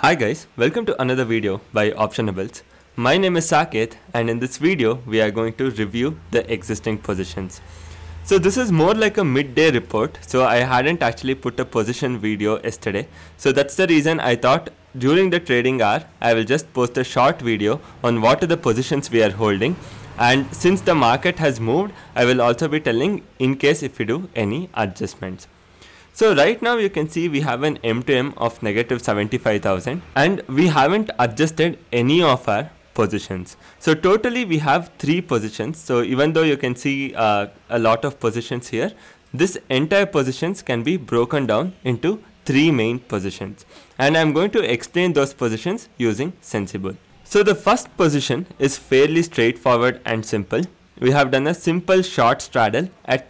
Hi guys, welcome to another video by Optionables. My name is Saket and in this video we are going to review the existing positions. So this is more like a midday report, so I hadn't actually put a position video yesterday. So that's the reason I thought during the trading hour I will just post a short video on what are the positions we are holding, and since the market has moved I will also be telling in case if we do any adjustments. So right now you can see we have an M2M of negative 75,000 and we haven't adjusted any of our positions. So totally we have 3 positions. So even though you can see a lot of positions here, this entire positions can be broken down into 3 main positions. And I'm going to explain those positions using Sensible. So the first position is fairly straightforward and simple. We have done a simple short straddle at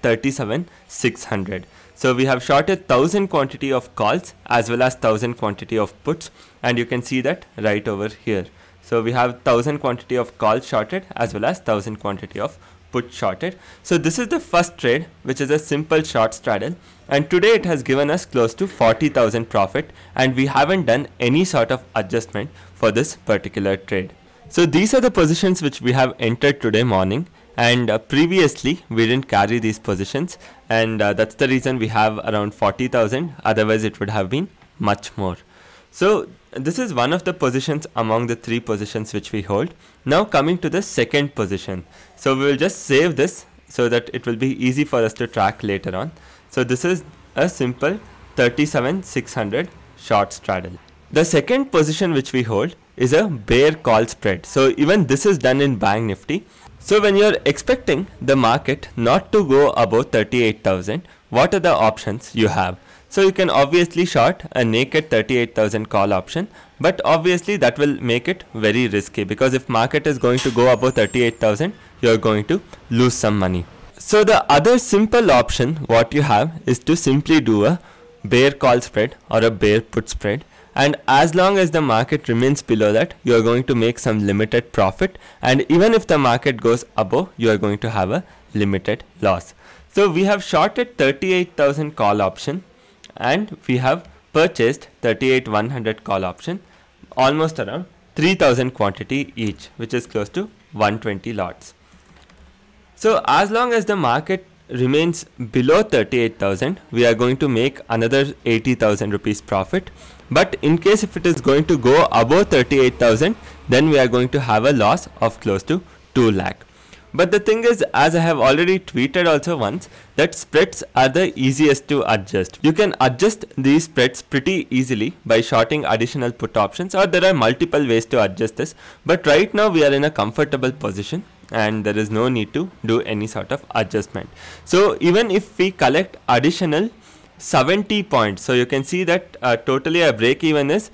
37,600. So we have shorted 1000 quantity of calls as well as 1000 quantity of puts, and you can see that right over here. So we have 1000 quantity of calls shorted as well as 1000 quantity of put shorted. So this is the first trade, which is a simple short straddle, and today it has given us close to 40,000 profit, and we haven't done any sort of adjustment for this particular trade. So these are the positions which we have entered today morning, and previously we didn't carry these positions, and that's the reason we have around 40,000, otherwise it would have been much more. So this is one of the positions among the 3 positions which we hold. Now coming to the second position, so we will just save this so that it will be easy for us to track later on. So this is a simple 37,600 short straddle. The second position which we hold is a bear call spread. So even this is done in Bank Nifty. So when you're expecting the market not to go above 38,000, what are the options you have? So you can obviously short a naked 38,000 call option, but obviously that will make it very risky, because if market is going to go above 38,000, you're going to lose some money. So the other simple option what you have is to simply do a bear call spread or a bear put spread. And as long as the market remains below that, you are going to make some limited profit, and even if the market goes above, you are going to have a limited loss. So we have shorted 38,000 call option and we have purchased 38,100 call option, almost around 3,000 quantity each, which is close to 120 lots. So as long as the market remains below 38,000, we are going to make another 80,000 rupees profit. But in case if it is going to go above 38,000, then we are going to have a loss of close to 2 lakh. But the thing is, as I have already tweeted also once, that spreads are the easiest to adjust. You can adjust these spreads pretty easily by shorting additional put options, or there are multiple ways to adjust this. But right now we are in a comfortable position and there is no need to do any sort of adjustment. So even if we collect additional 70 points, so you can see that totally our break even is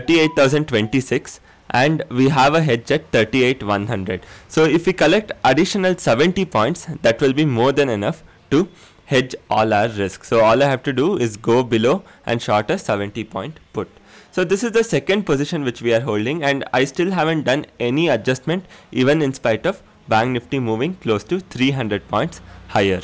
38,026 and we have a hedge at 38,100. So if we collect additional 70 points, that will be more than enough to hedge all our risk. So all I have to do is go below and short a 70 point put. So this is the second position which we are holding, and I still haven't done any adjustment even in spite of Bank Nifty moving close to 300 points higher.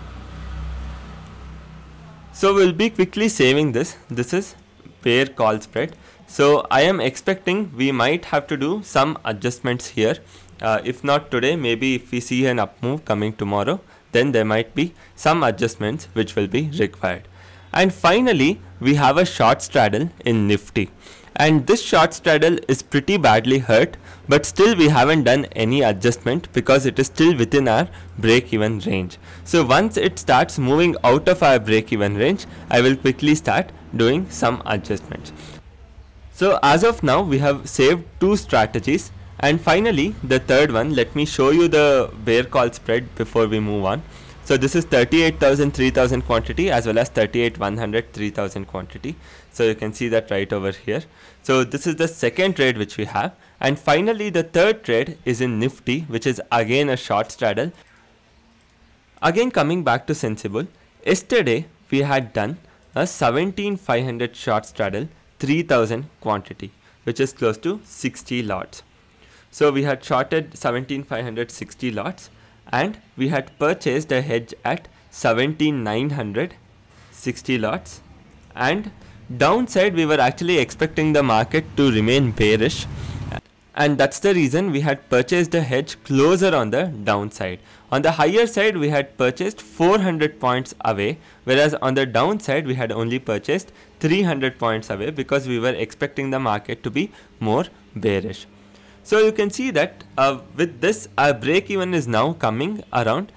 So we'll be quickly saving this. This is bear call spread. So I am expecting we might have to do some adjustments here. If not today, maybe if we see an up move coming tomorrow, then there might be some adjustments which will be required. And finally, we have a short straddle in Nifty. And this short straddle is pretty badly hurt, but still we haven't done any adjustment because it is still within our break even range. So once it starts moving out of our break even range, I will quickly start doing some adjustments. So as of now we have saved 2 strategies, and finally the third one, let me show you the bear call spread before we move on. So this is 38,000 3,000 quantity as well as 38,100 3,000 quantity. So you can see that right over here. So this is the second trade which we have, and finally the third trade is in Nifty, which is again a short straddle. Again coming back to Sensible, yesterday we had done a 17,500 short straddle 3,000 quantity, which is close to 60 lots. So we had shorted 17,500 60 lots and we had purchased a hedge at 17,900 60 lots, and downside we were actually expecting the market to remain bearish, and that's the reason we had purchased a hedge closer on the downside. On the higher side we had purchased 400 points away, whereas on the downside we had only purchased 300 points away because we were expecting the market to be more bearish. So you can see that with this, our break even is now coming around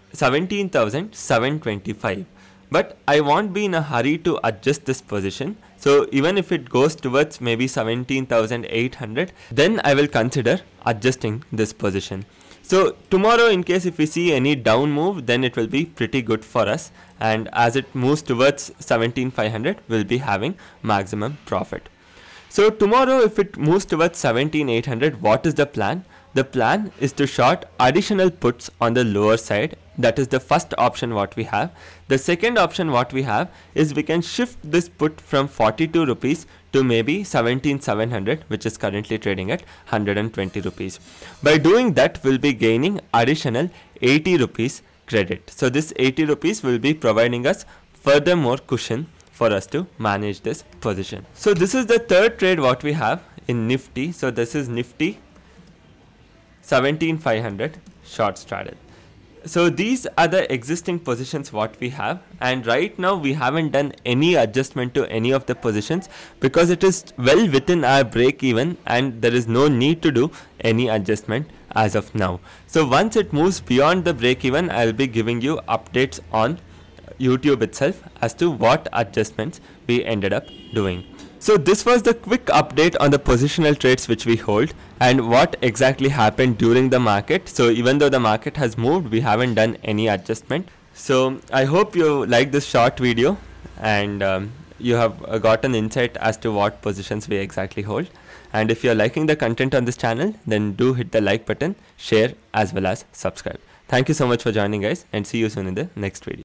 17,725. But I won't be in a hurry to adjust this position. So even if it goes towards maybe 17,800, then I will consider adjusting this position. So tomorrow, in case if we see any down move, then it will be pretty good for us. And as it moves towards 17,500, we'll be having maximum profit. So tomorrow, if it moves towards 17,800, what is the plan? The plan is to short additional puts on the lower side. That is the first option what we have. The second option what we have is we can shift this put from 42 rupees to maybe 17,700, which is currently trading at 120 rupees. By doing that, we'll be gaining additional 80 rupees credit. So this 80 rupees will be providing us further more cushion for us to manage this position. So this is the third trade what we have in Nifty. So this is Nifty 17,500 short straddle. So these are the existing positions what we have, and right now we haven't done any adjustment to any of the positions because it is well within our break even and there is no need to do any adjustment as of now. So once it moves beyond the break even, I'll be giving you updates on YouTube itself as to what adjustments we ended up doing. So this was the quick update on the positional trades which we hold and what exactly happened during the market. So even though the market has moved, we haven't done any adjustment. So I hope you like this short video and you have got an insight as to what positions we exactly hold. And if you're liking the content on this channel, then do hit the like button, share as well as subscribe. Thank you so much for joining, guys, and see you soon in the next video.